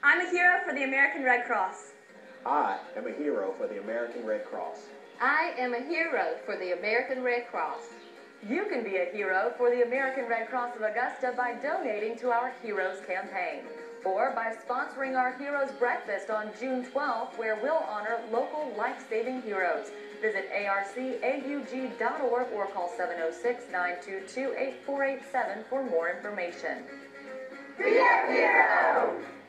I'm a hero for the American Red Cross. I am a hero for the American Red Cross. I am a hero for the American Red Cross. You can be a hero for the American Red Cross of Augusta by donating to our Heroes campaign, or by sponsoring our Heroes Breakfast on June 12th, where we'll honor local life-saving heroes. Visit arcaug.org or call 706-922-8487 for more information. Be a hero!